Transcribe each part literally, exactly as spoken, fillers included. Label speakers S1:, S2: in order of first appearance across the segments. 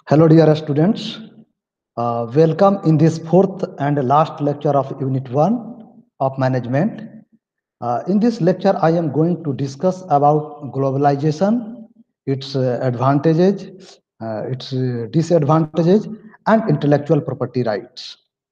S1: Hello, dear students. Uh, welcome in this fourth and last lecture of Unit one of Management. Uh, in this lecture, I am going to discuss about globalization, its uh, advantages, uh, its uh, disadvantages, and intellectual property rights.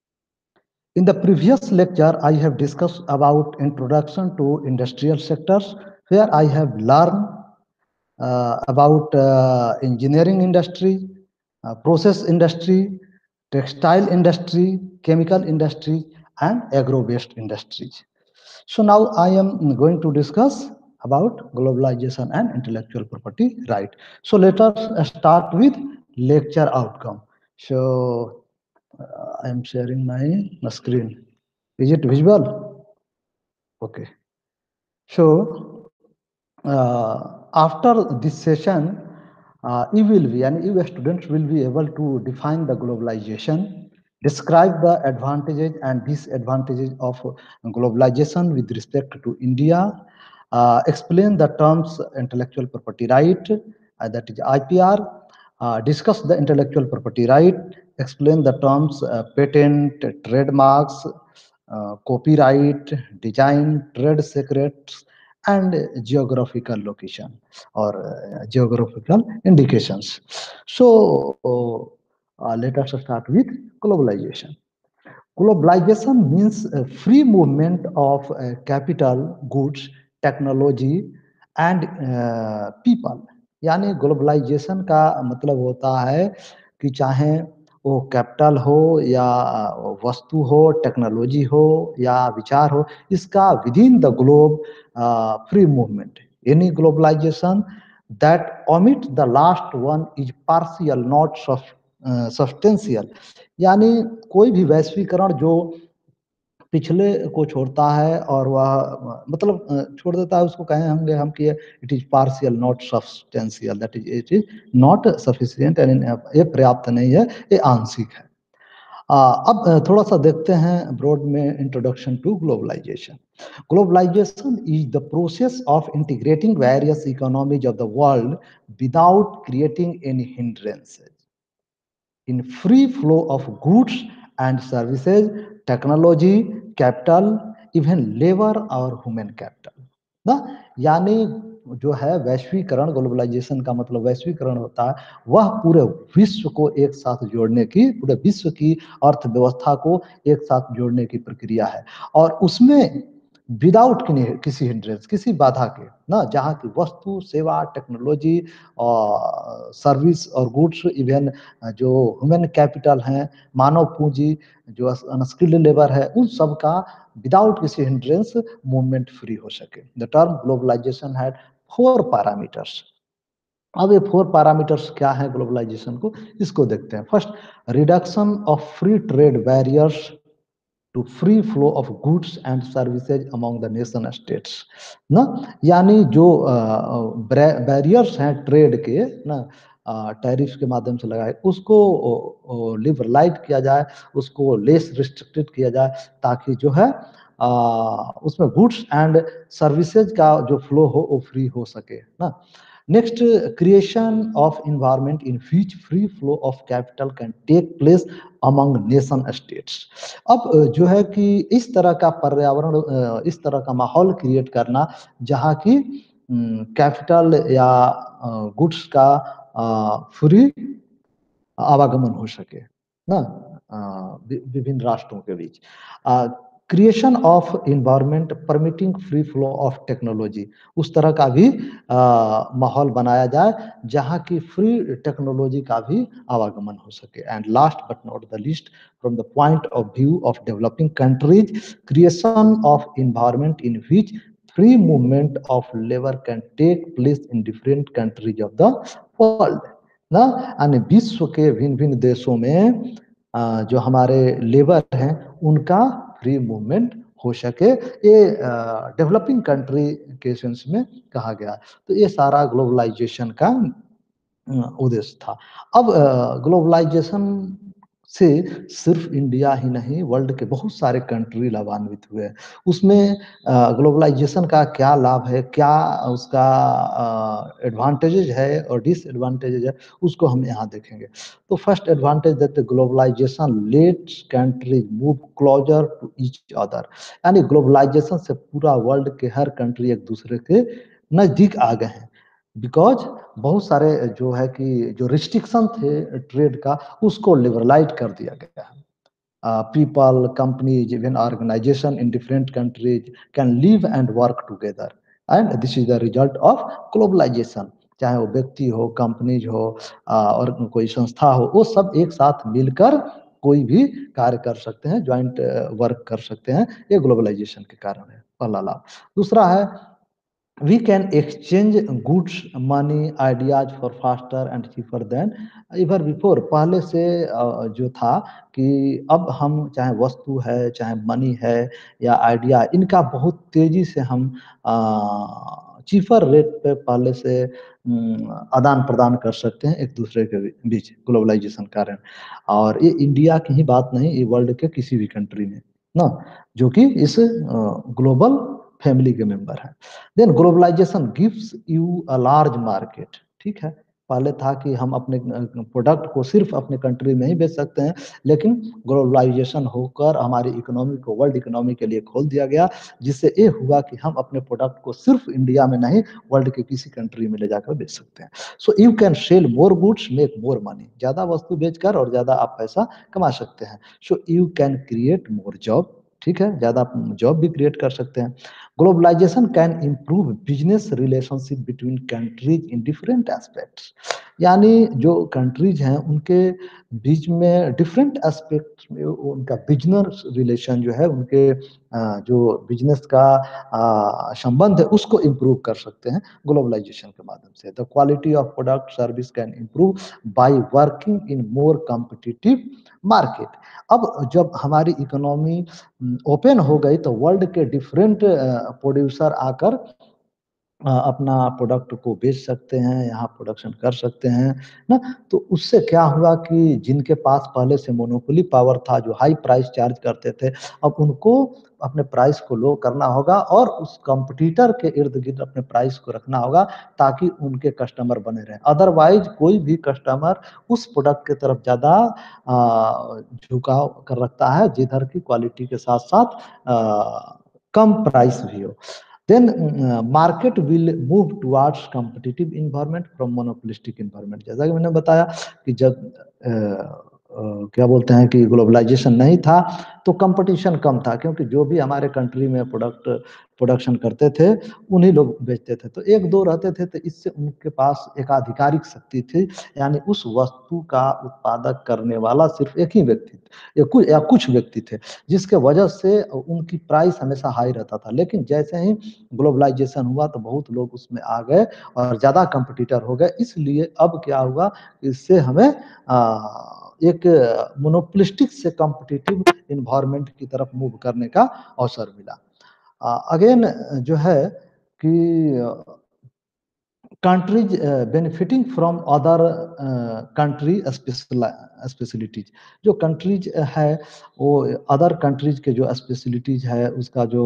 S1: In the previous lecture, I have discussed about introduction to industrial sectors, where I have learned uh, about uh, engineering industry, uh, process industry, textile industry, chemical industry, and agro-based industries. So now I am going to discuss about globalization and intellectual property right. So let us start with lecture outcome. So uh, I am sharing my screen. Is it visible? Okay. So uh, after this session, uh, you will be and you students will be able to define the globalization, describe the advantages and disadvantages of globalization with respect to India, uh, explain the terms intellectual property right, uh, that is I P R, uh, discuss the intellectual property right, explain the terms uh, patent, trademarks, uh, copyright, design, trade secrets, and geographical location or uh, geographical indications. So uh, let us start with globalization. Globalization means a free movement of uh, capital, goods, technology and uh, people. यानी globalisation का मतलब होता है कि चाहे वो capital हो या वस्तु हो, टेक्नोलॉजी हो या विचार हो, इसका within the globe free movement. Any globalisation that omit the last one is partial, not substantial. यानी कोई भी वैश्वीकरण जो पिछले को छोड़ता है और वह मतलब छोड़ देता है, उसको कहें होंगे हम कि it is partial not substantial, that is it is not sufficient, ये पर्याप्त नहीं है, ये आंशिक है. आ, अब थोड़ा सा देखते हैं ब्रॉड में introduction to globalisation. Globalisation is the process of integrating various economies of the world without creating any hindrances in free flow of goods and services, technology, capital, even labor और human capital. ना यानी जो है वैश्वीकरण, globalisation का मतलब वैश्वीकरण होता है, वह पूरे विश्व को एक साथ जोड़ने की, पूरे विश्व की अर्थव्यवस्था को एक साथ जोड़ने की प्रक्रिया है. और उसमें विदाउट किसी हिंड्रेंस, किसी बाधा के, ना जहाँ की वस्तु, सेवा, टेक्नोलॉजी और सर्विस और गुड्स, इवन जो ह्यूमन कैपिटल हैं, मानव पूंजी, जो अनस्किल्ड लेबर है, उन सब का विदाउट किसी हिंड्रेंस मूवमेंट फ्री हो सके. The term globalisation had four parameters. अब ये फोर पैरामीटर्स क्या है ग्लोबलाइजेशन को, इसको देखते हैं. First, reduction of free trade barriers to free flow of goods and services among the nation states. ना यानी जो बैरियर्स हैं ट्रेड के, ना टैरिफ के माध्यम से लगाए, उसको लिबरलाइज किया जाए, उसको लेस रिस्ट्रिक्टेड किया जाए, ताकि जो है आ, उसमें गुड्स एंड सर्विसेज का जो फ्लो हो वो फ्री हो सके. ना next, creation of environment in which free flow of capital can take place among nation states. अब जो है कि इस तरह का पर्यावरण, इस तरह का माहौल क्रिएट करना जहाँ की कैपिटल या गुड्स का फ्री आवागमन हो सके, ना विभिन्न राष्ट्रों के बीच. Creation of environment permitting free flow of technology, उस तरह का भी माहौल बनाया जाए जहाँ की फ्री टेक्नोलॉजी का भी आवागमन हो सके. And last but not the least, from the point of view of developing countries, creation of environment in which free movement of labour can take place in different countries of the world. ना यानी विश्व के भिन्न भिन्न देशों में जो हमारे लेबर हैं उनका फ्री मूवमेंट हो सके, ये डेवलपिंग कंट्री के सेंस में कहा गया. तो ये सारा ग्लोबलाइजेशन का उद्देश्य था. अब ग्लोबलाइजेशन से सिर्फ इंडिया ही नहीं, वर्ल्ड के बहुत सारे कंट्री लाभान्वित हुए हैं। उसमें अ, ग्लोबलाइजेशन का क्या लाभ है, क्या उसका अ, एडवांटेजेस है और डिसएडवांटेजेस है, उसको हम यहाँ देखेंगे। तो first advantage that globalisation lets countries move closer to each other, यानी ग्लोबलाइजेशन से पूरा वर्ल्ड के हर कंट्री एक दूसरे के नज़दीक आ गए हैं। बिकॉज़ बहुत सारे जो है कि जो रिस्ट्रिक्शन थे ट्रेड का, उसको लिबरलाइज़ कर दिया गया है। uh, people, companies, even organization in different countries can live and work together. And this is the result of globalization. चाहे वो व्यक्ति हो, कंपनीज हो आ, और कोई संस्था हो, वो सब एक साथ मिलकर कोई भी कार्य कर सकते हैं, ज्वाइंट वर्क कर सकते हैं। ये ग्लोबलाइजेशन के कारण है, पहला लाभ। दूसरा है we can exchange goods, money, ideas for faster and cheaper than ever before। पहले से अ, जो था कि अब हम चाहे वस्तु है, चाहे मनी है या आइडिया, इनका बहुत तेजी से हम चीपर रेट पे पहले से आदान प्रदान कर सकते हैं एक दूसरे के बीच, ग्लोबलाइजेशन कारण। और ये इंडिया की ही बात नहीं, ये वर्ल्ड के किसी भी कंट्री में ना, जो कि इस ग्लोबल फैमिली के मेंबर हैं। Then globalisation gives you a large market. ठीक है, पहले था कि हम अपने प्रोडक्ट को सिर्फ अपने कंट्री में ही बेच सकते हैं, लेकिन ग्लोबलाइजेशन होकर हमारी इकोनॉमी को वर्ल्ड इकोनॉमी के लिए खोल दिया गया, जिससे ये हुआ कि हम अपने प्रोडक्ट को सिर्फ इंडिया में नहीं, वर्ल्ड के किसी कंट्री में ले जाकर बेच सकते हैं। So you can sell more goods, make more money. ज़्यादा वस्तु बेचकर और ज़्यादा आप पैसा कमा सकते हैं। So you can create more job. ठीक है, ज़्यादा जॉब भी क्रिएट कर सकते हैं। Globalisation can improve business relationship between countries in different aspects, यानी जो कंट्रीज हैं उनके बीच में डिफरेंट एस्पेक्ट में उनका बिजनेस रिलेशन जो है, उनके जो बिजनेस का संबंध है, उसको इम्प्रूव कर सकते हैं ग्लोबलाइजेशन के माध्यम से। The quality of product service can improve by working in more competitive market. अब जब हमारी इकोनॉमी ओपन हो गई तो वर्ल्ड के डिफरेंट प्रोड्यूसर आकर अपना प्रोडक्ट को बेच सकते हैं, यहाँ प्रोडक्शन कर सकते हैं ना। तो उससे क्या हुआ कि जिनके पास पहले से मोनोपोली पावर था, जो हाई प्राइस चार्ज करते थे, अब उनको अपने प्राइस को लो करना होगा और उस कॉम्पिटिटर के इर्द-गिर्द अपने प्राइस को रखना होगा, ताकि उनके कस्टमर बने रहें। अदरवाइज़ कोई भी कस्टमर उस प्रोडक्ट की तरफ ज़्यादा अ, झुकाव कर रखता है, जिधर की क्वालिटी के साथ-साथ अ, कम प्राइस भी हो। Then uh, market will move towards competitive environment from monopolistic environment। जैसा कि मैंने बताया कि जब अ, अ, क्या बोलते हैं कि ग्लोबलाइजेशन नहीं था तो कंपटीशन कम था, क्योंकि जो भी हमारे कंट्री में प्रोडक्ट प्रोडक्शन करते थे उन्हीं लोग बेचते थे। तो एक दो रहते थे, तो इससे उनके पास एकाधिकारिक शक्ति थी, यानी उस वस्तु का उत्पादक करने वाला सिर्फ एक ही व्यक्ति या कुछ या कुछ व्यक्ति थे, जिसके वजह से उनकी प्राइस हमेशा हाई रहता था। लेकिन जैसे ही ग्लोबलाइजेशन हुआ तो बहुत लोग उसमें आ गए और ज़्यादा कंपटीटर हो गए। इसलिए अब क्या हुआ, इससे हमें अ, एक मोनोपोलिस्टिक से कॉम्पिटिटिव एनवायरनमेंट की तरफ मूव करने का अवसर मिला। अ, अगेन जो है कि countries uh, benefiting from other uh, country special specialities. जो कंट्रीज है वो अदर कंट्रीज के जो स्पेशलिटीज है, उसका जो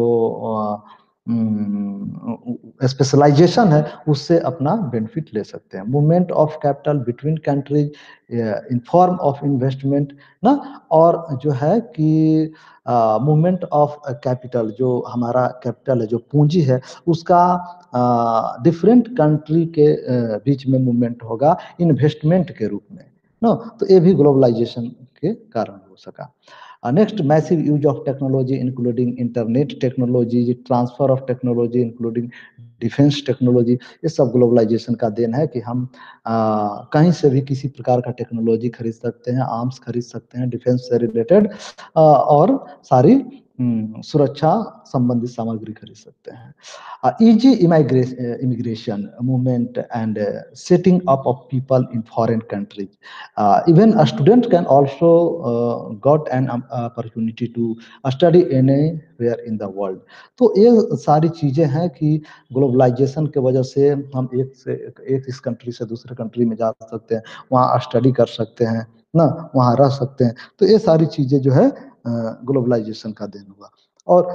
S1: स्पेशलाइजेशन है, उससे अपना बेनिफिट ले सकते हैं। Movement of capital between countries in form of investment ना, और जो है कि मूवमेंट ऑफ कैपिटल, जो हमारा कैपिटल है, जो पूंजी है, उसका डिफरेंट कंट्री के uh, बीच में मूवमेंट होगा इन्वेस्टमेंट के रूप में ना। तो ये भी ग्लोबलाइजेशन के कारण हो सका। Next, massive use of technology including internet technology, transfer of technology including defence technology, ये सब ग्लोबलाइजेशन का देन है कि हम आ, कहीं से भी किसी प्रकार का टेक्नोलॉजी खरीद सकते हैं, आर्म्स खरीद सकते हैं, डिफेंस से रिलेटेड और सारी सुरक्षा संबंधित सामग्री खरीद सकते हैं। uh, easy immigration, immigration movement and uh, setting up of people in foreign countries, uh, even a student can also uh, got an um, opportunity to study anywhere in the world। तो ये सारी चीजें हैं कि globalisation के वजह से हम एक से एक इस कंट्री से दूसरे कंट्री में जा सकते हैं, वहाँ स्टडी कर सकते हैं ना वहाँ रह सकते हैं। तो ये सारी चीजें जो है ग्लोबलाइजेशन का देन हुआ। और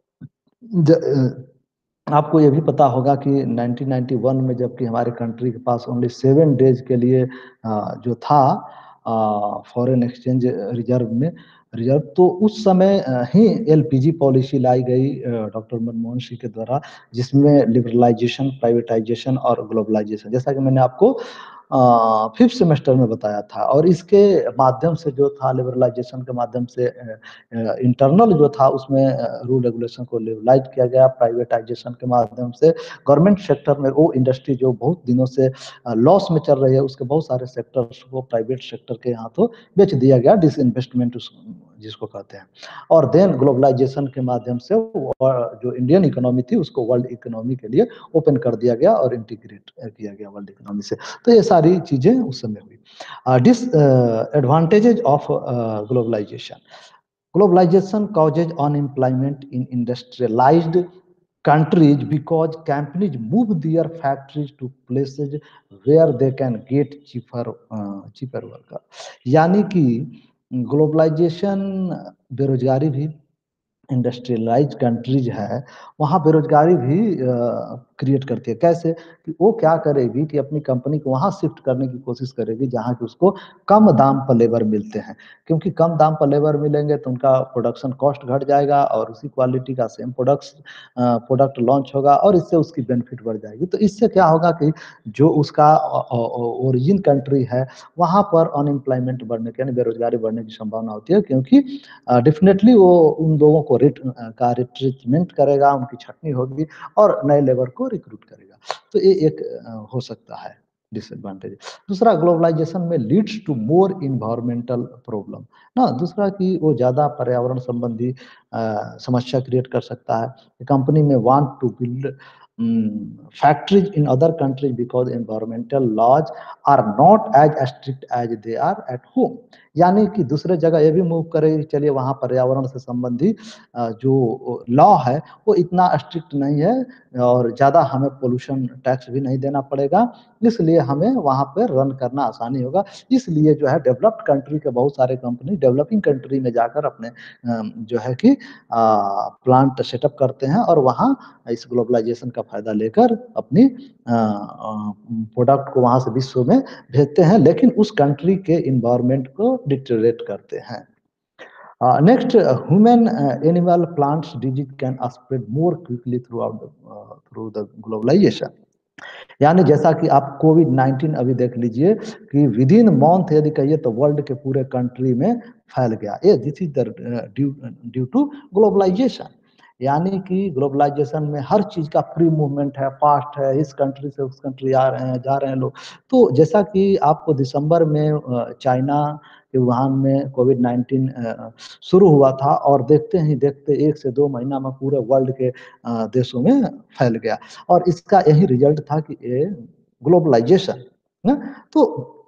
S1: ज, अ, आपको ये भी पता होगा कि नाइनटीन नाइंटी वन में जबकि हमारे कंट्री के पास ओनली सेवन डेज के लिए अ, जो था फॉरेन एक्सचेंज रिजर्व में रिजर्व, तो उस समय अ, ही एलपीजी पॉलिसी लाई गई डॉक्टर मनमोहन सिंह के द्वारा, जिसमें लिबरलाइजेशन, प्राइवेटाइजेशन और ग्लोबलाइजेशन, जैसा कि मैंने आपको फिफ्थ सेमेस्टर में बताया था। और इसके माध्यम से जो था लिबरलाइजेशन के माध्यम से इंटरनल जो था उसमें रूल रेगुलेशन को लिबरलाइज किया गया। प्राइवेटाइजेशन के माध्यम से गवर्नमेंट सेक्टर में वो इंडस्ट्री जो बहुत दिनों से लॉस में चल रही है, उसके बहुत सारे सेक्टर्स को प्राइवेट सेक्टर के हाथों बेच दिया गया, डिसइन्वेस्टमेंट जिसको कहते हैं। और देन ग्लोबलाइजेशन के माध्यम से जो इंडियन इकोनॉमी थी उसको वर्ल्ड इकोनॉमी के लिए ओपन कर दिया गया और इंटीग्रेट किया गया वर्ल्ड इकोनॉमी से। तो ये सारी चीजें उस समय हुई। Disadvantages of globalisation. Globalization causes unemployment in industrialized countries because companies move their factories to places where they can get cheaper uh, cheaper worker। यानी कि ग्लोबलाइजेशन बेरोजगारी भी, इंडस्ट्रियलाइज कंट्रीज है वहाँ बेरोजगारी भी क्रिएट करती है। कैसे कि वो क्या करेगी कि अपनी कंपनी को वहाँ शिफ्ट करने की कोशिश करेगी जहाँ कि उसको कम दाम पर लेबर मिलते हैं, क्योंकि कम दाम पर लेबर मिलेंगे तो उनका प्रोडक्शन कॉस्ट घट जाएगा और उसी क्वालिटी का सेम प्रोडक्ट्स प्रोडक्ट लॉन्च होगा और इससे उसकी बेनिफिट बढ़ जाएगी। तो इससे क्या होगा कि जो उसका ओरिजिन कंट्री है वहाँ पर अनएम्प्लॉयमेंट बढ़ने की यानी बेरोजगारी बढ़ने की संभावना होती है, क्योंकि डेफिनेटली वो उन लोगों को रिट का रिट्रीटमेंट करेगा, उनकी छटनी होगी और नए लेबर को रिक्रूट करेगा। तो ये एक हो सकता है डिसएडवांटेज। दूसरा, ग्लोबलाइजेशन में leads to more environmental problem ना, दूसरा कि वो ज़्यादा पर्यावरण संबंधी समस्या क्रिएट कर सकता है। Company may want to build factories in other countries because environmental laws are not as strict as they are at home. यानी कि दूसरे जगह ये भी मूव करेगी, चलिए वहाँ पर्यावरण से संबंधी जो लॉ है वो इतना स्ट्रिक्ट नहीं है और ज़्यादा हमें पोल्यूशन टैक्स भी नहीं देना पड़ेगा, इसलिए हमें वहाँ पर रन करना आसानी होगा। इसलिए जो है डेवलप्ड कंट्री के बहुत सारे कंपनी डेवलपिंग कंट्री में जाकर अपने जो है कि प्लांट सेटअप करते हैं और वहाँ इस ग्लोबलाइजेशन का फायदा लेकर अपनी प्रोडक्ट को वहाँ से विश्व में भेजते हैं, लेकिन उस कंट्री के इन्वायरमेंट को डिटेरियोरेट करते हैं। Next, human animal plants disease can spread more quickly throughout through the globalisation. यानी जैसा कि आप कोविड नाइन्टीन अभी देख लीजिए कि विद इन मंथ यदि कहिए तो वर्ल्ड के पूरे कंट्री में फैल गया, ये this is the due to globalisation. यानी कि ग्लोबलाइजेशन में हर चीज का फ्री मूवमेंट है, फास्ट है, इस कंट्री से उस कंट्री आ रहे हैं, जा रहे हैं लोग। तो जैसा कि आपको दिसंबर में चाइना के वुहान में कोविड नाइन्टीन शुरू हुआ था और देखते ही देखते एक से दो महीना में पूरे वर्ल्ड के देशों में फैल गया और इसका यही रिजल्ट था कि ये ग्लोबलाइजेशन ना। तो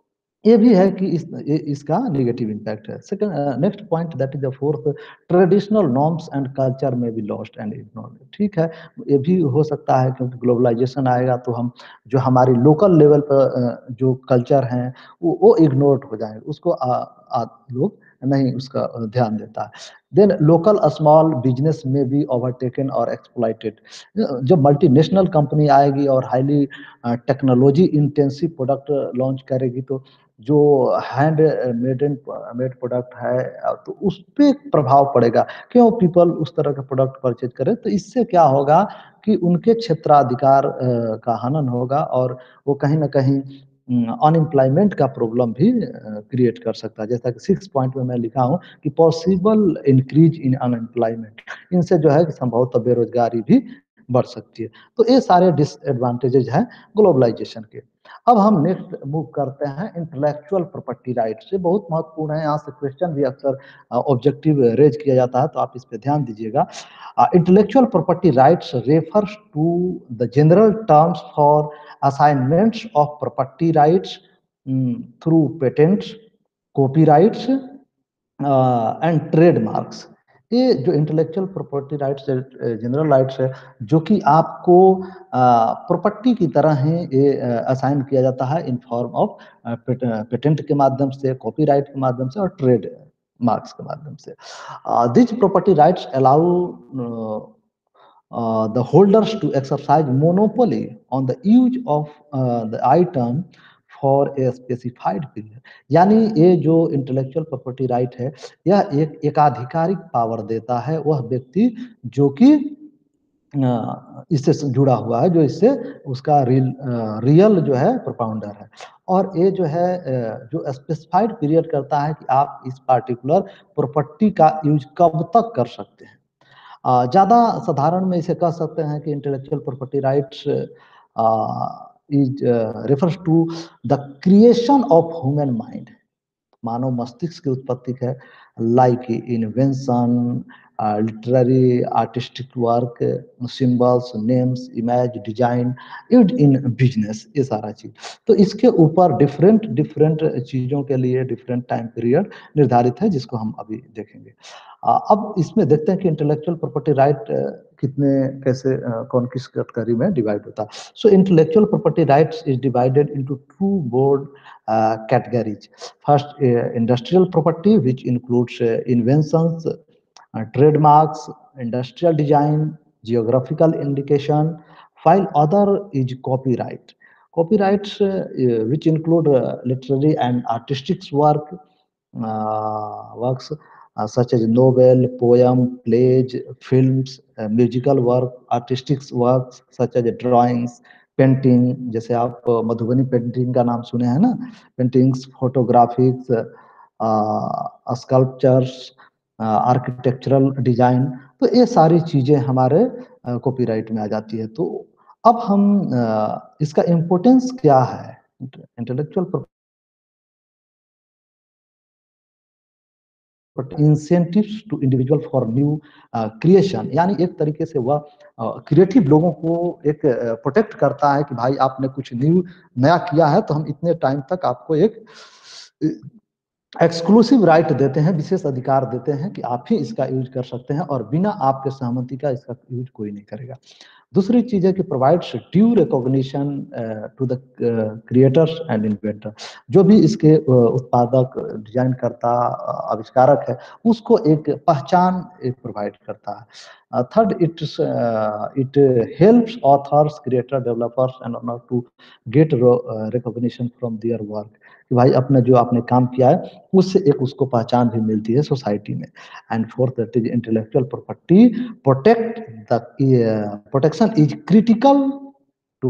S1: ये भी है कि इस ये इसका नेगेटिव इम्पैक्ट है। Second, next point that is the fourth, traditional norms and culture में भी लॉस्ट एंड इग्नोर्ड। ठीक है, ये भी हो सकता है क्योंकि ग्लोबलाइजेशन आएगा तो हम जो हमारी लोकल लेवल पर जो कल्चर हैं वो वो इग्नोर्ड हो जाएंगे, उसको आ, आ, लोग नहीं उसका ध्यान देता है। देन लोकल स्मॉल बिजनेस में भी ओवरटेकन और एक्सप्लॉइटेड। जब मल्टीनेशनल कंपनी आएगी और highly technology intensive product launch करेगी तो जो हैंड मेडन मेड प्रोडक्ट है तो उस पर प्रभाव पड़ेगा। क्यों पीपल उस तरह का प्रोडक्ट परचेज करें, तो इससे क्या होगा कि उनके क्षेत्राधिकार का हनन होगा और वो कहीं ना कहीं अनएम्प्लॉयमेंट का प्रॉब्लम भी क्रिएट कर सकता है। जैसा कि सिक्स पॉइंट में मैं लिखा हूँ कि पॉसिबल इंक्रीज इन अनएम्प्लॉयमेंट, इनसे जो है कि संभवतः बेरोजगारी भी बढ़ सकती है। तो ये सारे डिसएडवांटेजेस हैं ग्लोबलाइजेशन के। अब हम नेक्स्ट मूव करते हैं इंटेलेक्चुअल प्रॉपर्टी राइट्स। ये बहुत महत्वपूर्ण है, यहाँ से क्वेश्चन भी अक्सर ऑब्जेक्टिव रेज किया जाता है, तो आप इस पे ध्यान दीजिएगा। Intellectual property rights refers to the general terms for assignments of property rights through patents, copyrights and trademarks. ये जो इंटेलेक्चुअल प्रॉपर्टी राइट्स है, जनरल राइट्स है, जो कि आपको प्रॉपर्टी की तरह ही ये असाइन किया जाता है इन फॉर्म ऑफ पेटेंट के माध्यम से, कॉपीराइट के माध्यम से और ट्रेड मार्क्स के माध्यम से। This property rights allow Uh, the holders to exercise monopoly on the use of uh, the item for a specified period। यानी ये जो इंटेलेक्चुअल प्रॉपर्टी राइट है, यह एक एकाधिकारिक पावर देता है वह व्यक्ति जो कि इससे जुड़ा हुआ है, जो इससे उसका रियल रियल जो है प्रोपाउंडर है। और ये जो है जो स्पेसिफाइड पीरियड करता है कि आप इस पार्टिकुलर प्रॉपर्टी का यूज कब तक कर सकते हैं। ज़्यादा साधारण में इसे कह सकते हैं कि intellectual property rights is refers to the creation of human mind, मानव मस्तिष्क की उत्पत्ति है, like invention, literary artistic work, symbols, names, image, design, use in business, ये सारा चीज। तो इसके ऊपर डिफरेंट डिफरेंट चीजों के लिए डिफरेंट टाइम पीरियड निर्धारित है, जिसको हम अभी देखेंगे। अब इसमें देखते हैं कि इंटेलेक्चुअल प्रॉपर्टी राइट कितने कैसे कौन किस कैटेगरी में डिवाइड होता है। So intellectual property rights is divided into two broad uh, categories. First, uh, industrial property, which includes uh, inventions, uh, trademarks, industrial design, geographical indication, while other is copyright. Copyrights, uh, uh, which include uh, literary and artistic work, uh, works uh, such as novel, poem, plays, films, uh, musical work, artistic works such as drawings, painting, जैसे आप Madhubani painting का नाम सुने हैं ना, paintings, photographics, sculptures, architectural design, तो ये सारी चीजें हमारे कॉपीराइट में आ जाती है। तो अब हम आ, इसका इम्पोर्टेंस क्या है intellectual incentives to individual for new creation, यानी एक तरीके से वह क्रिएटिव uh, लोगों को एक प्रोटेक्ट uh, करता है कि भाई आपने कुछ न्यू नया किया है तो हम इतने टाइम तक आपको एक एक्सक्लूसिव राइट देते हैं, विशेष अधिकार देते हैं कि आप ही इसका यूज कर सकते हैं और बिना आपके सहमति का इसका यूज कोई नहीं करेगा। दूसरी चीज है कि provides due recognition to the creators and inventor, जो भी इसके uh, उत्पादक, डिजाइन करता, आविष्कारक है, उसको एक पहचान प्रोवाइड करता है। Third, it it helps authors, creator, developers and owner to get recognition from their work, कि भाई अपने जो आपने काम किया है उससे एक उसको पहचान भी मिलती है सोसाइटी में। And fourth, that is intellectual property protect the protection is critical to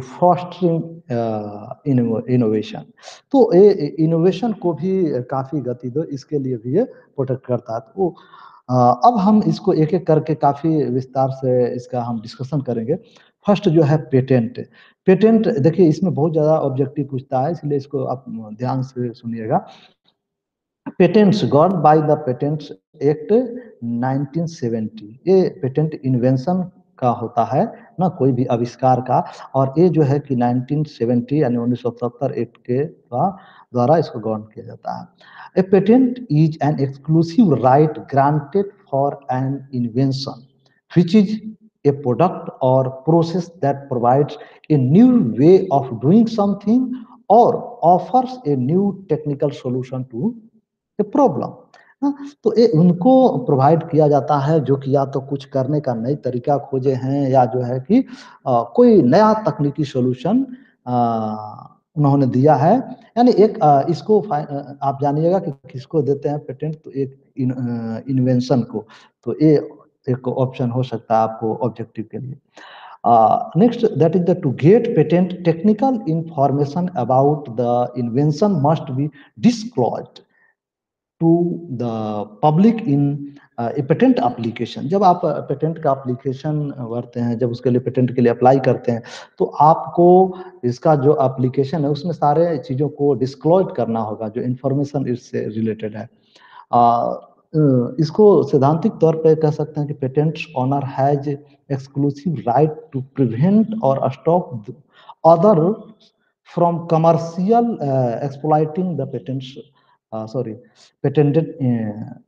S1: fostering innovation. तो ये इनोवेशन को भी काफी गति दो, इसके लिए भी ये प्रोटेक्ट करता है। तो अब हम इसको एक एक करके काफी विस्तार से इसका हम डिस्कशन करेंगे। फर्स्ट जो है पेटेंट। पेटेंट देखिए इसमें बहुत ज्यादा ऑब्जेक्टिव पूछता है, इसलिए इसको आप ध्यान से सुनिएगा। Patents govern by the patents act nineteen seventy, ये पेटेंट इन्वेंशन का होता है ना, कोई भी आविष्कार का, और ये जो है कि नाइनटीन सेवेंटी यानी उन्नीस सौ सत्तर एक्ट के द्वारा इसको गवर्न किया जाता है। A patent is an exclusive right granted for an invention which is a product or process that provides a new way of doing something or offers a new technical solution to a problem। तो ये उनको provide किया जाता है जो कि या तो कुछ करने का नई तरीका खोजे हैं या जो है कि आ, कोई नया तकनीकी सॉल्यूशन उन्होंने दिया है। यानी एक आ, इसको आप जानिएगा कि किसको देते हैं पेटेंट, तो एक इन, इन्वेंशन को, तो ये एक ऑप्शन हो सकता है आपको ऑब्जेक्टिव के लिए। Next, that is the to get patent technical information about the invention must be disclosed to the public in a patent application. जब आप पेटेंट का एप्लीकेशन भरते हैं, जब उसके लिए पेटेंट के लिए अप्लाई करते हैं, तो आपको इसका जो एप्लीकेशन है उसमें सारे चीज़ों को डिस्क्लोज करना होगा जो इन्फॉर्मेशन इससे रिलेटेड है। uh, इसको सैद्धांतिक तौर पे कह सकते हैं कि patents owner has exclusive right to prevent or stop other from commercial exploiting the patents, sorry patented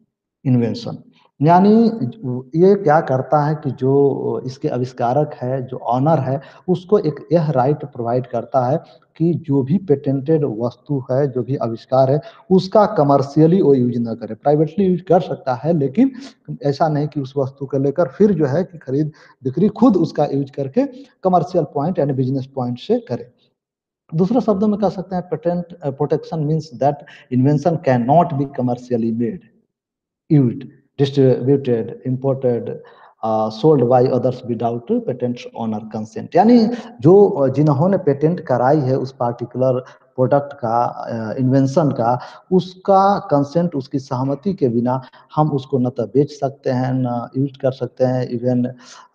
S1: invention. यानी ये क्या करता है कि जो इसके आविष्कारक है, जो ऑनर है, उसको एक यह राइट प्रोवाइड करता है कि जो भी पेटेंटेड वस्तु है, जो भी आविष्कार है, उसका कमर्शियली वो यूज ना करे। प्राइवेटली यूज कर सकता है, लेकिन ऐसा नहीं कि उस वस्तु को लेकर फिर जो है कि खरीद बिक्री खुद उसका यूज करके कमर्शियल पॉइंट यानी बिजनेस पॉइंट से करे। दूसरे शब्दों में कह सकते हैं patent protection means that invention can not be commercially made, used, distributed, imported, uh, sold by others without patent owner consent। यानी जो जिन्होंने पेटेंट कराई है उस पार्टिकुलर प्रोडक्ट का, इन्वेंशन का, उसका कंसेंट, उसकी सहमति के बिना हम उसको न तो बेच सकते हैं, न यूज कर सकते हैं, इवन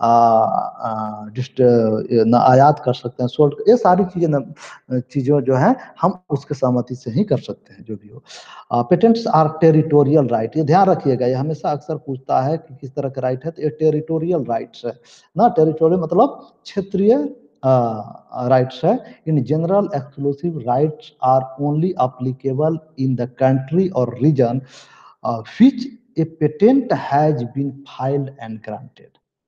S1: न आयात कर सकते हैं, सोल्ड, ये सारी चीज़ें न चीज़ों जो है हम उसके सहमति से ही कर सकते हैं, जो भी हो। पेटेंट्स आर टेरिटोरियल राइट, ये ध्यान रखिएगा, ये हमेशा अक्सर पूछता है कि किस तरह का राइट है, तो ये टेरिटोरियल राइट्स है ना। टेरिटोरियल मतलब क्षेत्रीय राइट्स है। In general exclusive rights are only applicable in the country or region which a patent has been filed and granted।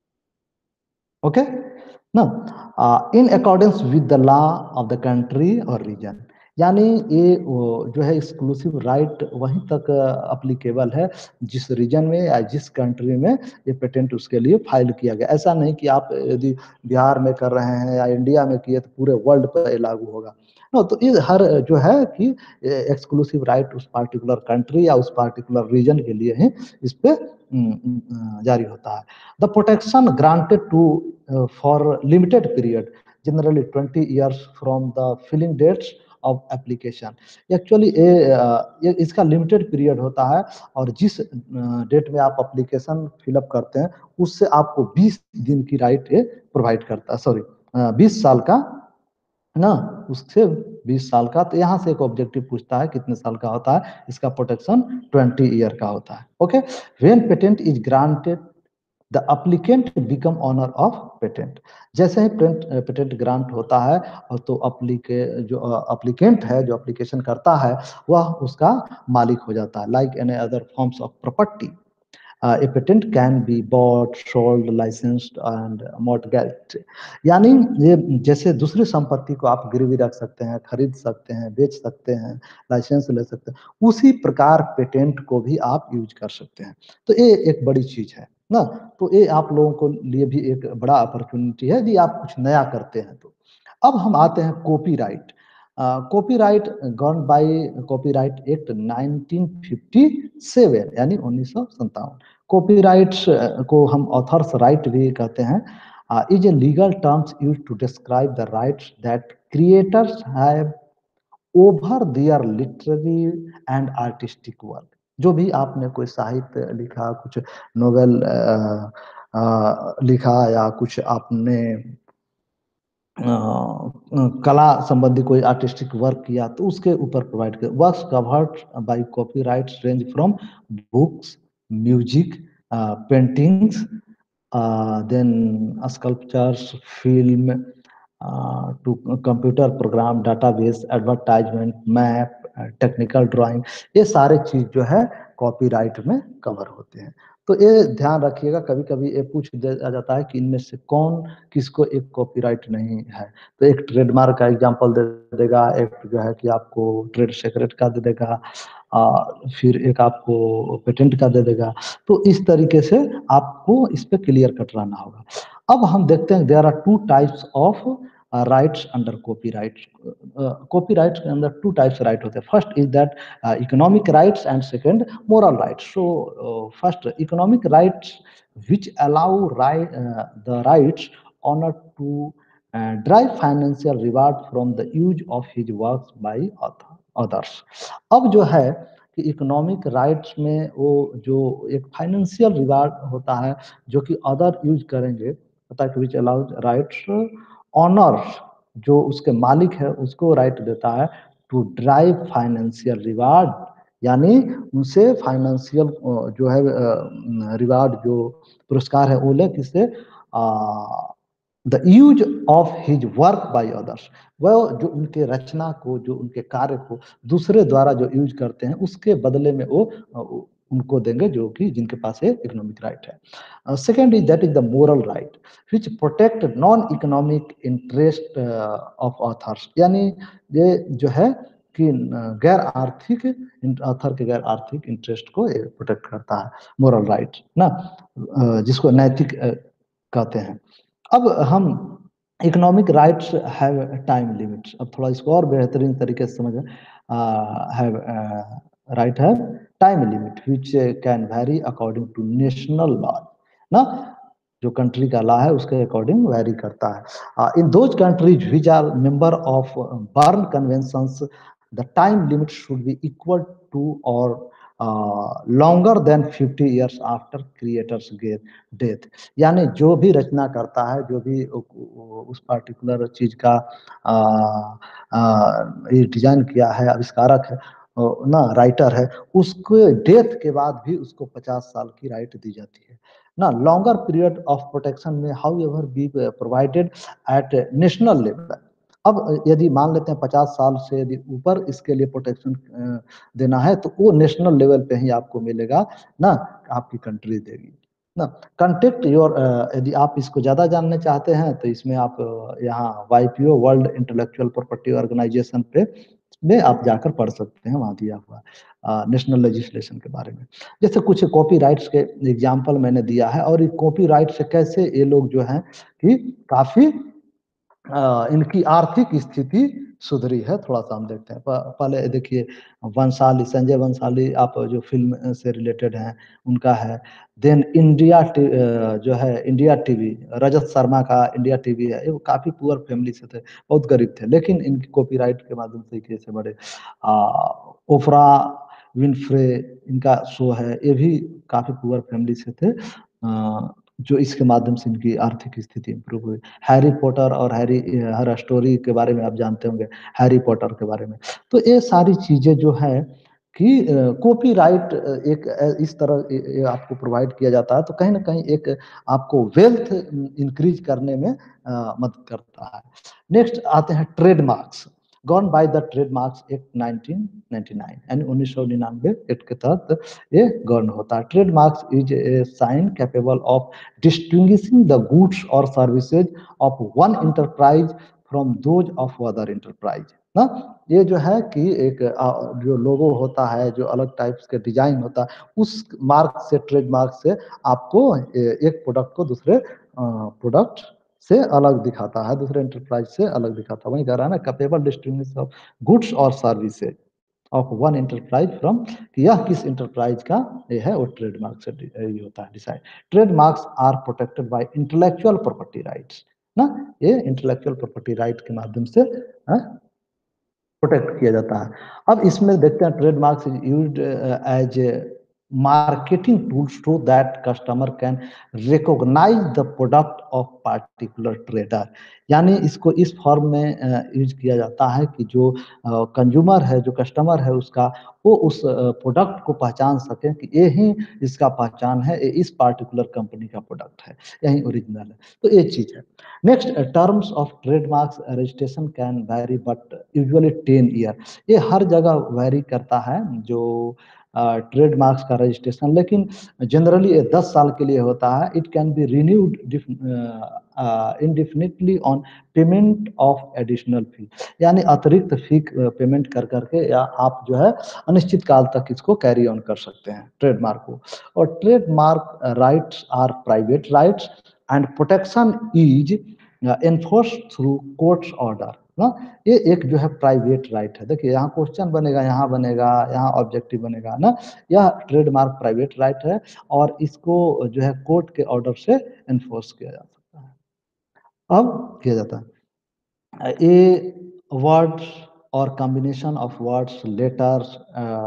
S1: Okay ना, in accordance with the law of the country or region. यानी ये जो है exclusive right वहीं तक applicable है जिस reason में या जिस कंट्री में ये पेटेंट उसके लिए फाइल किया गया। ऐसा नहीं कि आप यदि बिहार में कर रहे हैं या इंडिया में किए तो पूरे वर्ल्ड पर ये लागू होगा। नो, तो ये हर जो है कि एक्सक्लूसिव राइट उस पार्टिकुलर कंट्री या उस पार्टिकुलर रीजन के लिए ही इस पे जारी होता है। The protection granted to for limited period, generally twenty years from the filing dates of application. Actually ये इसका लिमिटेड पीरियड होता है और जिस डेट में आप एप्लीकेशन फिलअप करते हैं उससे आपको बीस दिन की राइट ये प्रोवाइड करता है, सॉरी बीस साल का ना, उससे बीस साल का। तो यहाँ से एक ऑब्जेक्टिव पूछता है कितने साल का होता है, इसका प्रोटेक्शन ट्वेंटी ईयर का होता है। Okay, when patent is granted the applicant become owner of patent. जैसे ही पेटेंट ग्रांट होता है और तो अप्लीके जो अप्लीकेंट है, जो एप्लीकेशन करता है, वह उसका मालिक हो जाता है। Like any other forms of property, a patent can be bought, sold, licensed and mortgaged। यानी ये जैसे दूसरी संपत्ति को आप गिरवी रख सकते हैं, खरीद सकते हैं, बेच सकते हैं, लाइसेंस ले सकते हैं, उसी प्रकार पेटेंट को भी आप यूज कर सकते हैं। तो ये एक बड़ी चीज है ना। तो ये आप लोगों को लिए भी एक बड़ा अपॉर्चुनिटी है यदि आप कुछ नया करते हैं तो। अब हम आते हैं copyright. Copyright govern by copyright act nineteen fifty seven यानी उन्नीस सौ सत्तावन। कॉपीराइट्स को हम ऑथर्स राइट भी कहते हैं। Is a legal terms use to describe the rights that creators have over their literary and artistic work. जो भी आपने कोई साहित्य लिखा, कुछ नोवेल लिखा या कुछ आपने कला संबंधी कोई आर्टिस्टिक वर्क किया तो उसके ऊपर प्रोवाइड कर। Works covered by copyrights range from books, music, paintings, then sculptures, film, to computer program, database, advertisement, map, technical drawing, ये सारे चीज जो है कॉपीराइट में कवर होते हैं। तो ये ध्यान रखिएगा, कभी कभी ये पूछ दिया जाता है कि इनमें से कौन किसको एक कॉपीराइट नहीं है। तो एक ट्रेडमार्क का एग्जांपल दे देगा, एक जो है कि आपको ट्रेड सीक्रेट का दे देगा, आ, फिर एक आपको पेटेंट का दे देगा। तो इस तरीके से आपको इस पे क्लियर कट रहना होगा। अब हम देखते हैं there are two types of rights under copyright. Copyright के अंदर टू टाइप्स राइट होते हैं। First is that economic rights and second moral rights. So first economic rights which allow right, uh, the rights owner to uh, derive financial reward from the use of his works by others। अब जो है कि economic rights में वो जो एक financial reward होता है जो कि अदर यूज करेंगे, पता है विच अलाउज राइट्स ऑनर्स, जो उसके मालिक है उसको राइट देता है टू ड्राइव फाइनेंशियल रिवार्ड, यानी उनसे फाइनेंशियल जो है रिवार्ड, जो पुरस्कार है वो ले किससे, the use of his work by others. वह जो उनके रचना को, जो उनके कार्य को दूसरे द्वारा जो यूज करते हैं उसके बदले में वो उनको देंगे जो कि जिनके पास ये इकोनॉमिक राइट है। Second is that is the moral right which protect non economic interest of authors, यानी ये जो है कि गैर आर्थिक ऑथर के गैर आर्थिक इंटरेस्ट को प्रोटेक्ट करता है, मोरल राइट ना, जिसको नैतिक कहते हैं। अब हम economic rights have time limits, अब थोड़ा इसको और बेहतरीन तरीके से समझ हैव राइट है time limit which can vary according to national law ना, जो कंट्री का लॉ है उसके अकॉर्डिंग वेरी करता है। In those countries which are member of Berne conventions the time limit should be equal to or longer than fifty years after creators death, यानी जो भी रचना करता है, जो भी उस पार्टिकुलर चीज का ये डिजाइन किया है, आविष्कारक है ना, राइटर है, उसके डेथ के बाद भी उसको पचास साल की राइट दी जाती है ना। Longer period of protection may however be provided at national level. अब यदि मान लेते हैं पचास साल से यदि ऊपर इसके लिए प्रोटेक्शन देना है तो वो नेशनल लेवल पे ही आपको मिलेगा ना, आपकी कंट्री देगी ना। कंटेक्ट योर, यदि आप इसको ज़्यादा जानने चाहते हैं तो इसमें आप यहाँ वाईपीओ वर्ल्ड इंटेलेक्चुअल प्रॉपर्टी ऑर्गेनाइजेशन पे में आप जाकर पढ़ सकते हैं, वहाँ दिया हुआ नेशनल लेजिस्लेशन के बारे में। जैसे कुछ कॉपी राइट्स के एग्जाम्पल मैंने दिया है, और ये कॉपी राइट से कैसे ये लोग जो हैं कि काफ़ी इनकी आर्थिक स्थिति सुधरी है, थोड़ा सा हम देखते हैं। पहले देखिए वंशाली, संजय वंशाली, आप जो फिल्म से रिलेटेड हैं उनका है। देन इंडिया जो है इंडिया टीवी, रजत शर्मा का इंडिया टीवी है, वो काफ़ी पुअर फैमिली से थे, बहुत गरीब थे, लेकिन इनकी कॉपीराइट के माध्यम से कैसे बड़े। ओफरा विनफ्रे इनका शो है, ये भी काफ़ी पुअर फैमिली से थे, आ, जो इसके माध्यम से इनकी आर्थिक स्थिति इंप्रूव हुई। हैरी पॉटर और हैरी हर स्टोरी के बारे में आप जानते होंगे, हैरी पॉटर के बारे में। तो ये सारी चीज़ें जो है कि कॉपीराइट एक इस तरह आपको प्रोवाइड किया जाता है, तो कहीं ना कहीं एक आपको वेल्थ इंक्रीज करने में मदद करता है। नेक्स्ट आते हैं trademarks, govern by the trademarks act nineteen ninety nine, यानी उन्नीस सौ निन्यानवे एक्ट के तहत ये गवर्न होता है। Trademarks is a sign capable of distinguishing the goods or services of one enterprise from those of other enterprise ना। ये जो है कि एक जो लोगो होता है, जो अलग टाइप्स के डिजाइन होता है, उस मार्क से, ट्रेडमार्क से आपको एक प्रोडक्ट को दूसरे प्रोडक्ट से अलग दिखाता है, दूसरे इंटरप्राइज से अलग दिखाता है। वही कह रहा है ना, capable distinguish of goods or services of one enterprise from, कि यह किस इंटरप्राइज का ये है, वो ट्रेडमार्क से ये होता है decide. Trademarks are protected by intellectual property rights ना, ये इंटेलेक्चुअल प्रॉपर्टी राइट के माध्यम से प्रोटेक्ट किया जाता है। अब इसमें देखते हैं trademarks is used as marketing tools so that customer can recognize the product of particular trader, यानी इसको इस फॉर्म में यूज किया जाता है कि जो कंज्यूमर है, जो कस्टमर है उसका, वो उस प्रोडक्ट को पहचान सके कि ये ही इसका पहचान है, ये इस पार्टिकुलर कंपनी का प्रोडक्ट है, यही ओरिजिनल है। तो ये चीज़ है। Next, terms of trademarks registration can vary but usually ten year, ये हर जगह वेरी करता है जो ट्रेडमार्क्स uh, का रजिस्ट्रेशन, लेकिन जनरली दस साल के लिए होता है। It can be renewed indefinitely on payment of additional fee, यानी अतिरिक्त फी पेमेंट कर करके या आप जो है अनिश्चित काल तक इसको कैरी ऑन कर सकते हैं ट्रेडमार्क को। और trademark rights are private rights and protection is enforce through courts order ना, ये एक जो है प्राइवेट राइट है। देखिए यहाँ क्वेश्चन बनेगा, यहाँ बनेगा, यहाँ ऑब्जेक्टिव बनेगा ना, यह ट्रेडमार्क प्राइवेट राइट है और इसको जो है कोर्ट के ऑर्डर से एनफोर्स किया जा सकता है। अब किया जाता है ए वर्ड्स और combination of words, letters,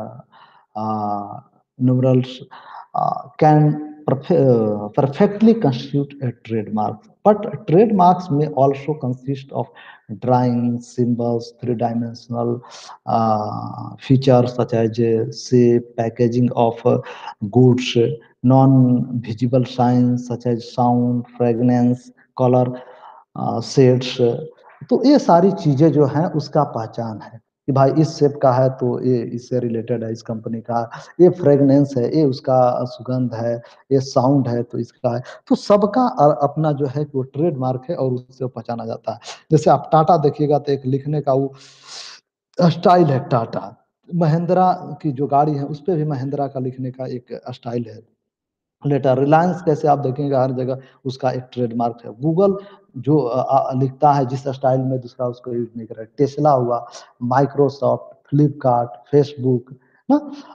S1: numerals can perfectly constitute a trademark, but trademarks may also consist of drawings, symbols, three-dimensional uh, features such as uh, say packaging of uh, goods, non-visible signs such as sound, fragrance, color, uh, shades। तो ये सारी चीजें जो हैं उसका पहचान है कि भाई इस शेप का है तो ये इससे रिलेटेड है, इस कंपनी का, ये फ्रेगनेंस है, ये उसका सुगंध है, ये साउंड है तो इसका है। तो सबका अ, अपना जो है वो ट्रेडमार्क है और उससे पहचाना जाता है। जैसे आप टाटा देखिएगा तो एक लिखने का वो स्टाइल है टाटा। महिंद्रा की जो गाड़ी है उस पे भी महिंद्रा का लिखने का एक स्टाइल है। लेटर रिलायंस कैसे आप देखेंगे हर जगह उसका एक ट्रेडमार्क है। गूगल जो अ, अ, लिखता है जिस स्टाइल में दूसरा उसको यूज नहीं कर रहा है। टेस्ला हुआ, माइक्रोसॉफ्ट, फ्लिपकार्ट, फेसबुक ना,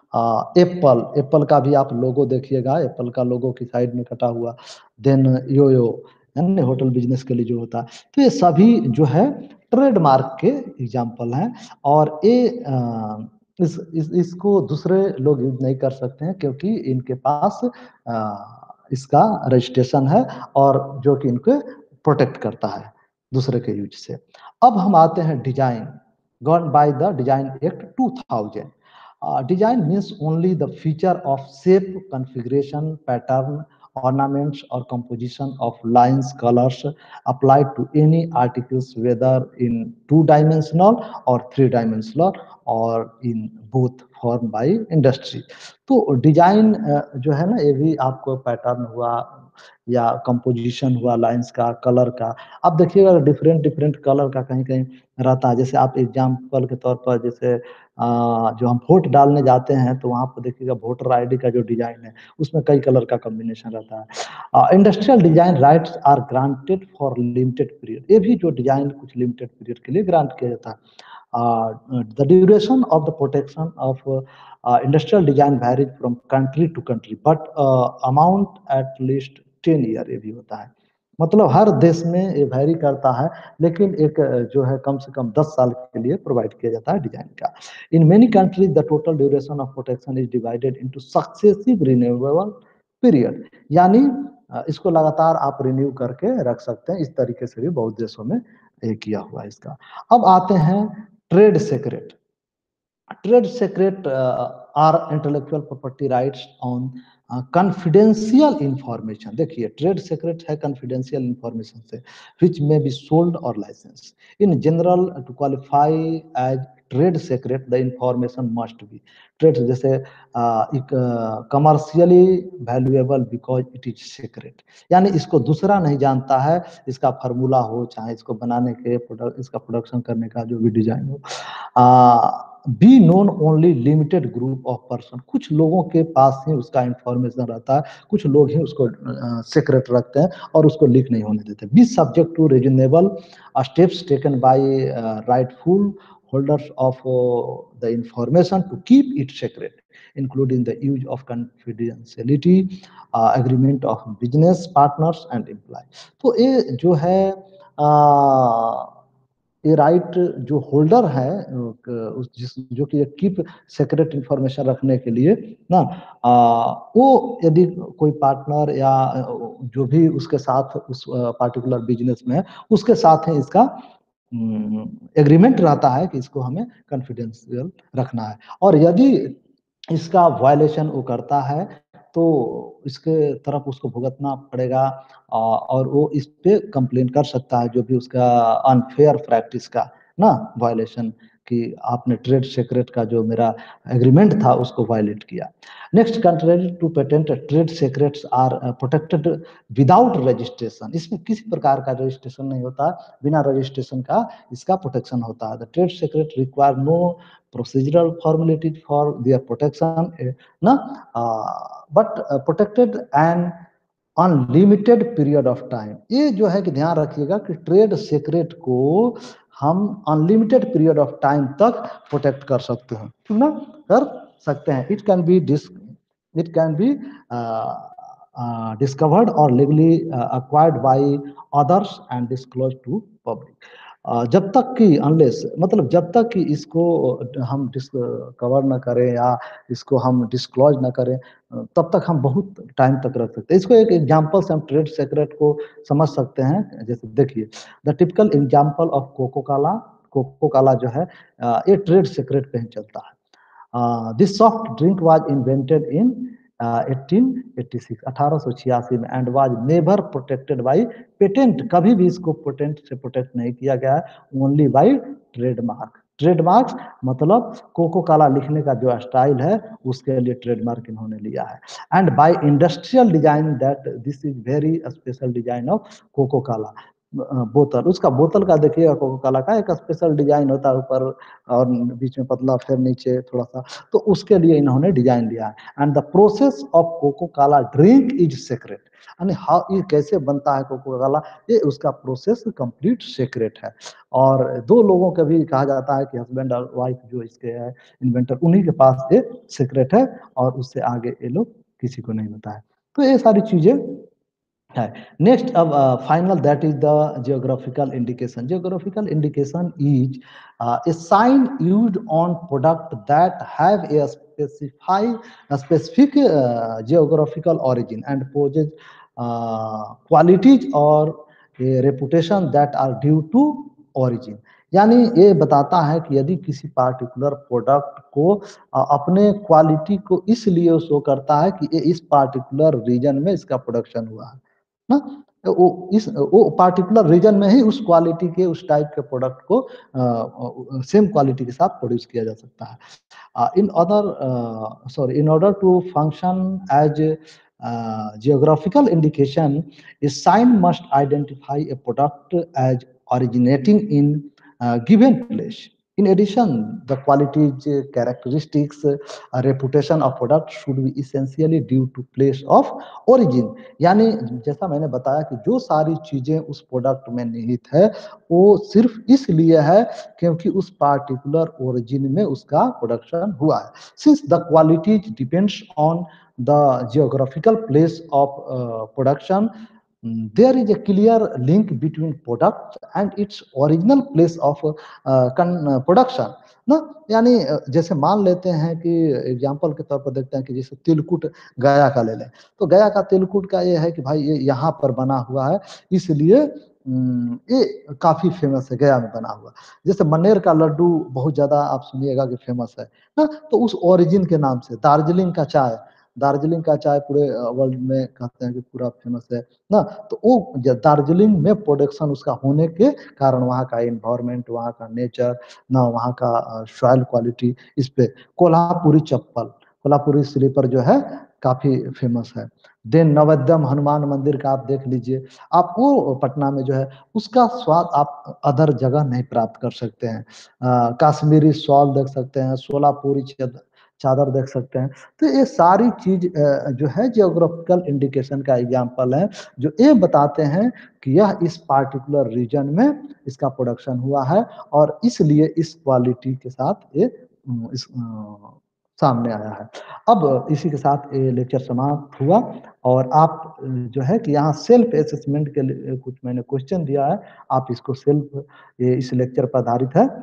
S1: एप्पल एप्पल का भी आप लोगो देखिएगा, एप्पल का लोगो की साइड में कटा हुआ। देन योयो यानी होटल बिजनेस के लिए जो होता है। तो ये सभी जो है ट्रेडमार्क के एग्जाम्पल हैं और ये अ, इस, इस इसको दूसरे लोग यूज नहीं कर सकते हैं क्योंकि इनके पास अ, इसका रजिस्ट्रेशन है और जो कि इनको प्रोटेक्ट करता है दूसरे के यूज से। अब हम आते हैं design govern by the design act two thousand. Design means only the feature of shape, configuration, pattern, ornaments or composition of lines, colors applied to any articles whether in two dimensional or three dimensional or in both form by industry। तो design जो है ना ये भी आपको pattern हुआ या composition हुआ लाइंस का, कलर का। आप देखिएगा डिफरेंट डिफरेंट कलर का कहीं कहीं रहता है। जैसे आप एग्जाम्पल के तौर पर जैसे आ, जो हम वोट डालने जाते हैं तो वहाँ पर देखिएगा वोटर आईडी का जो डिजाइन है उसमें कई कलर का कॉम्बिनेशन रहता है। Industrial design rights are granted for limited period. ये भी जो डिजाइन कुछ लिमिटेड पीरियड के लिए ग्रांट किया जाता है। The duration of the protection of industrial design varies from country to country but amount at least ten year. ये भी होता है, मतलब हर देश में ये वैरी करता है लेकिन एक जो है कम से कम दस साल के लिए प्रोवाइड किया जाता है डिजाइन का। In many countries the total duration of protection is divided into successive renewable period. यानी इसको लगातार आप रिन्यू करके रख सकते हैं। इस तरीके से भी बहुत देशों में ये किया हुआ है इसका। अब आते हैं trade secret. Trade secret are intellectual property rights on confidential information. देखिए ट्रेड सीक्रेट है कॉन्फिडेंशियल इंफॉर्मेशन से विच में बी सोल्ड और license in general to qualify as trade secret the information must be trade जैसे commercially valuable because it is secret. यानी इसको दूसरा नहीं जानता है, इसका फार्मूला हो चाहे इसको बनाने के प्रोडक्ट इसका प्रोडक्शन करने का जो भी डिजाइन हो, be known only limited group of person. कुछ लोगों के पास ही उसका इंफॉर्मेशन रहता है, कुछ लोग ही उसको सीक्रेट uh, रखते हैं और उसको लीक नहीं होने देते। Be subject to reasonable steps taken by rightful holders of uh, the information to keep it secret, including the use of confidentiality uh, agreement of business partners and employees। तो ये जो है uh, ये right जो holder है उस जिस जो कि कीप सीक्रेट इंफॉर्मेशन रखने के लिए ना, आ, वो यदि कोई पार्टनर या जो भी उसके साथ उस पार्टिकुलर बिजनेस में है उसके साथ है इसका एग्रीमेंट रहता है कि इसको हमें कॉन्फिडेंशियल रखना है। और यदि इसका वायलेशन वो करता है तो इसके तरफ उसको भुगतना पड़ेगा और वो इस पे कंप्लेन कर सकता है जो भी उसका अनफेयर प्रैक्टिस का ना वायलेशन कि आपने ट्रेड सीक्रेट का जो मेरा एग्रीमेंट था उसको वायलेट किया। Next, contrary to patent trade secrets are protected without registration. इसमें किसी प्रकार का रजिस्ट्रेशन नहीं होता, बिना रजिस्ट्रेशन का इसका प्रोटेक्शन होता है। The trade secret require no procedural formalities for their protection ना, but protected and unlimited period of time. ये जो है कि ध्यान रखिएगा कि ट्रेड सीक्रेट को हम अनलिमिटेड पीरियड ऑफ टाइम तक प्रोटेक्ट कर सकते हैं, ठीक ना, कर सकते हैं। It can be dis it can be discovered और legally acquired by others and disclose to public. जब तक कि अनलेस मतलब जब तक कि इसको हम डिस्कवर ना करें या इसको हम डिस्क्लोज ना करें तब तक हम बहुत टाइम तक रख सकते हैं। इसको एक एग्जांपल से हम ट्रेड सीक्रेट को समझ सकते हैं। जैसे देखिए the typical example of Coca Cola Coca Cola जो है ये ट्रेड सीक्रेट पे ही चलता है। This soft drink was invented in eighteen eighty six अठारह सौ छियासी में and was never protected by patent. कभी भी इसको पेटेंट से प्रोटेक्ट नहीं किया गया है, ओनली बाय ट्रेडमार्क। ट्रेडमार्क्स मतलब कोको कोला लिखने का जो स्टाइल है उसके लिए ट्रेडमार्क इन्होंने लिया है। And by industrial design that this is very special design of Coca Cola बोतल। उसका बोतल का देखिएगा कोको कोला का एक स्पेशल डिजाइन होता है, ऊपर और बीच में पतला फिर नीचे थोड़ा सा, तो उसके लिए इन्होंने डिजाइन दिया है। And the process of Coca Cola drink is secret, यानी हाउ ये कैसे बनता है कोको कोला, ये उसका प्रोसेस कंप्लीट सीक्रेट है। और दो लोगों का भी कहा जाता है कि हस्बैंड और वाइफ जो इसके है इन्वेंटर, उन्हीं के पास ये सीक्रेट है और उससे आगे ये लोग किसी को नहीं बताया। तो ये सारी चीजें है। नेक्स्ट अब final that is the geographical indication. Geographical indication is a sign used on product that have a specify a specific uh, geographical origin and possess uh, qualities or a reputation that are due to origin। यानी ये बताता है कि यदि किसी particular product को uh, अपने quality को इसलिए शो करता है कि ये इस पार्टिकुलर रीजन में इसका प्रोडक्शन हुआ है ना, तो वो इस वो पार्टिकुलर रीजन में ही उस क्वालिटी के उस टाइप के प्रोडक्ट को सेम क्वालिटी के साथ प्रोड्यूस किया जा सकता है। uh, in other uh, sorry in order to function as a uh, geographical indication, a sign must identify a product as originating in a given place. In addition, the qualities, uh, characteristics, uh, reputation of product should be essentially due to place of origin। यानी जैसा मैंने बताया कि जो सारी चीजें उस product में निहित है वो सिर्फ इसलिए है क्योंकि उस पार्टिकुलर ओरिजिन में उसका प्रोडक्शन हुआ है। Since the qualities depends on the geographical place of production, there is a clear link between product and its original place of uh, production ना। यानी जैसे मान लेते हैं कि एग्जांपल के तौर पर देखते हैं कि जैसे तिलकुट गया का ले लें, तो गया का तिलकुट का ये है कि भाई ये यहाँ पर बना हुआ है इसलिए ये काफी फेमस है, गया में बना हुआ। जैसे मनेर का लड्डू बहुत ज्यादा आप सुनिएगा कि फेमस है ना, तो उस ओरिजिन के नाम से। दार्जिलिंग का चाय, दार्जिलिंग का चाय पूरे वर्ल्ड में कहते हैं कि पूरा फेमस है ना, तो वो दार्जिलिंग में प्रोडक्शन उसका होने के कारण वहाँ का एनवायरनमेंट, वहाँ का नेचर ना, वहाँ का सॉइल क्वालिटी, इस पे कोल्हापुरी चप्पल, कोल्हापुरी स्लीपर जो है काफी फेमस है। देन नवद्यम हनुमान मंदिर का आप देख लीजिए, आप वो पटना में जो है उसका स्वाद आप अदर जगह नहीं प्राप्त कर सकते हैं। कश्मीरी शॉल देख सकते हैं, सोलापुरी चादर देख सकते हैं। तो ये सारी चीज जो है जियोग्राफिकल इंडिकेशन का एग्जांपल है, जो ये बताते हैं कि यह इस पार्टिकुलर रीजन में इसका प्रोडक्शन हुआ है और इसलिए इस क्वालिटी के साथ ये इस सामने आया है। अब इसी के साथ ये लेक्चर समाप्त हुआ और आप जो है कि यहाँ सेल्फ असेसमेंट के लिए कुछ मैंने क्वेश्चन दिया है, आप इसको सेल्फ, ये इस लेक्चर पर आधारित है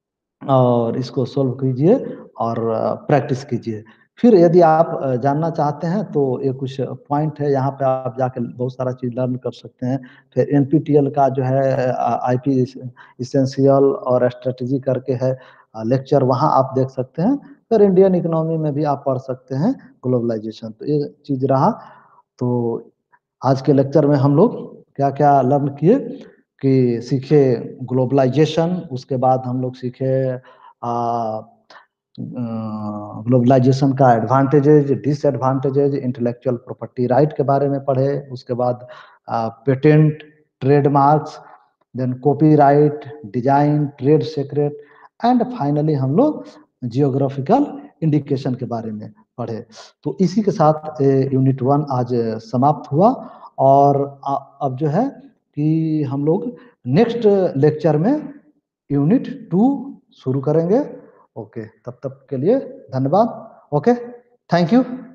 S1: और इसको सोल्व कीजिए और प्रैक्टिस कीजिए। फिर यदि आप जानना चाहते हैं तो ये कुछ पॉइंट है, यहाँ पे आप जाके बहुत सारा चीज लर्न कर सकते हैं। फिर एनपीटीईएल का जो है आईपी इसेंशियल और स्ट्रेटजी करके है लेक्चर, वहाँ आप देख सकते हैं। फिर इंडियन इकोनॉमी में भी आप पढ़ सकते हैं ग्लोबलाइजेशन। तो ये चीज रहा। तो आज के लेक्चर में हम लोग क्या क्या लर्न किए कि सीखे ग्लोबलाइजेशन, उसके बाद हम लोग सीखे ग्लोबलाइजेशन का advantages, disadvantages, intellectual property right के बारे में पढ़े, उसके बाद patent, trademarks, then copyright, design, trade secret and finally हम लोग जियोग्राफिकल इंडिकेशन के बारे में पढ़े। तो इसी के साथ यूनिट वन आज समाप्त हुआ और अब जो है कि हम लोग नेक्स्ट लेक्चर में यूनिट टू शुरू करेंगे। ओके, तब तक के लिए धन्यवाद। Okay, thank you.